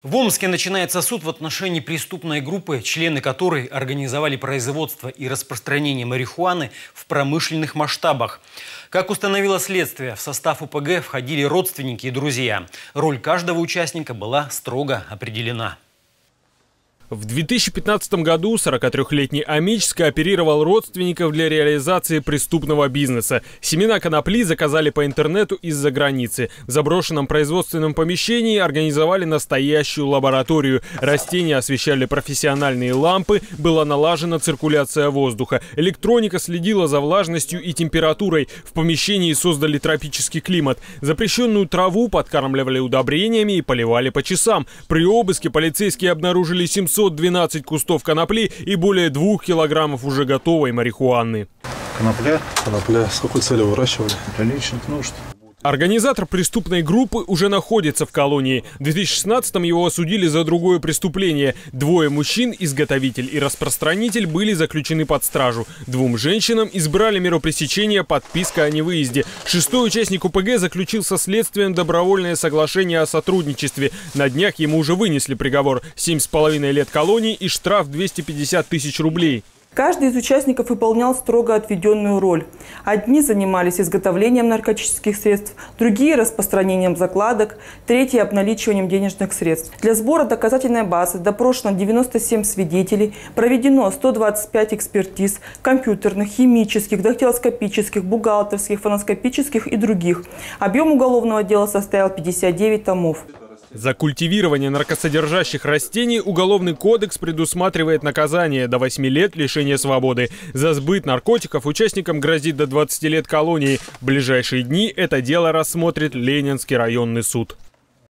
В Омске начинается суд в отношении преступной группы, члены которой организовали производство и распространение марихуаны в промышленных масштабах. Как установило следствие, в состав ОПГ входили родственники и друзья. Роль каждого участника была строго определена. В 2015 году 43-летний Амич скооперировал родственников для реализации преступного бизнеса. Семена конопли заказали по интернету из-за границы. В заброшенном производственном помещении организовали настоящую лабораторию. Растения освещали профессиональные лампы, была налажена циркуляция воздуха. Электроника следила за влажностью и температурой. В помещении создали тропический климат. Запрещенную траву подкармливали удобрениями и поливали по часам. При обыске полицейские обнаружили 712 кустов конопли и более 2 килограммов уже готовой марихуаны. Конопля. С какой целью выращивали? Для личных нужд. Организатор преступной группы уже находится в колонии. В 2016-м его осудили за другое преступление. 2 мужчин, изготовитель и распространитель, были заключены под стражу. 2 женщинам избрали меру пресечения подписка о невыезде. 6-й участник ОПГ заключил со следствием добровольное соглашение о сотрудничестве. На днях ему уже вынесли приговор: 7,5 лет колонии и штраф 250 тысяч рублей. Каждый из участников выполнял строго отведенную роль. Одни занимались изготовлением наркотических средств, другие – распространением закладок, третьи – обналичиванием денежных средств. Для сбора доказательной базы допрошено 97 свидетелей, проведено 125 экспертиз компьютерных, химических, дактилоскопических, бухгалтерских, фоноскопических и других. Объем уголовного дела составил 59 томов. За культивирование наркосодержащих растений Уголовный кодекс предусматривает наказание до 8 лет лишения свободы. За сбыт наркотиков участникам грозит до 20 лет колонии. В ближайшие дни это дело рассмотрит Ленинский районный суд.